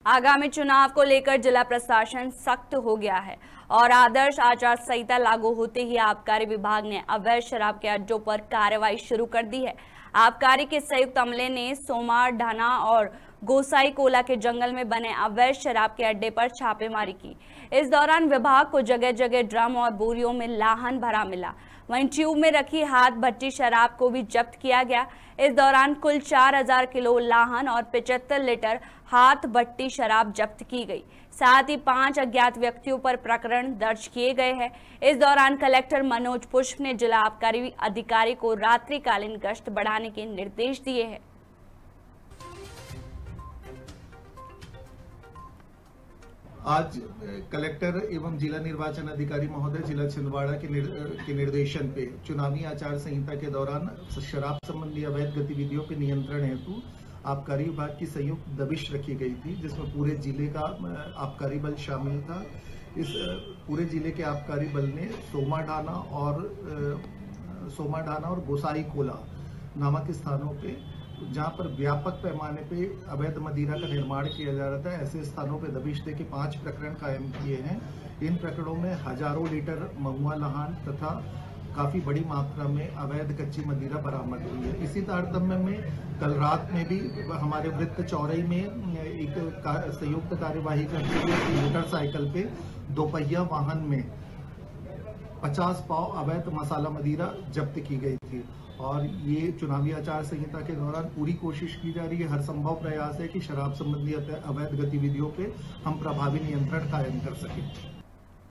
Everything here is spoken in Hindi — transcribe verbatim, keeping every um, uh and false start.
आगामी चुनाव को लेकर जिला प्रशासन सख्त हो गया है और आदर्श आचार संहिता लागू होते ही आबकारी विभाग ने अवैध शराब के अड्डों पर कार्रवाई शुरू कर दी है। आबकारी के संयुक्त अमले ने सोमार ढाना और गोसाई कोला के जंगल में बने अवैध शराब के अड्डे पर छापेमारी की। इस दौरान विभाग को जगह जगह ड्रम और बोरियों में लाहन भरा मिला। वहीं ट्यूब में रखी हाथ भट्टी शराब को भी जब्त किया गया। इस दौरान कुल चार हजार किलो लाहन और पचहत्तर लीटर हाथ भट्टी शराब जब्त की गई। साथ ही पांच अज्ञात व्यक्तियों पर प्रकरण दर्ज किए गए हैं। इस दौरान कलेक्टर मनोज पुष्प ने जिला आबकारी अधिकारी को रात्रिकालीन गश्त बढ़ाने के निर्देश दिए हैं। आज कलेक्टर एवं जिला निर्वाचन अधिकारी महोदय जिला छिंदवाड़ा के, निर, के निर्देशन पे चुनावी आचार संहिता के दौरान शराब संबंधी अवैध गतिविधियों के नियंत्रण हेतु आबकारी विभाग की संयुक्त दबिश रखी गई थी, जिसमें पूरे जिले का आबकारी बल शामिल था। इस पूरे जिले के आबकारी बल ने सोमाडाना और सोमाडाना और गोसाई कोला नामक स्थानों पे, जहां पर व्यापक पैमाने पे अवैध मदिरा का निर्माण किया जा रहा था, ऐसे स्थानों पे दबिश दे के पांच प्रकरण कायम किए हैं। इन प्रकरणों में हजारों लीटर महुआ लाहन तथा काफी बड़ी मात्रा में अवैध कच्ची मदिरा बरामद हुई है। इसी तारतम्य में कल रात में भी हमारे वृत्त चौरई में एक संयुक्त कार्यवाही करते हुए मोटरसाइकिल पे दोपहिया वाहन में पचास पाव अवैध मसाला मदिरा जब्त की गई थी। और ये चुनावी आचार संहिता के दौरान पूरी कोशिश की जा रही है, हर संभव प्रयास है कि शराब संबंधी अवैध गतिविधियों पे हम प्रभावी नियंत्रण कायम कर सकें।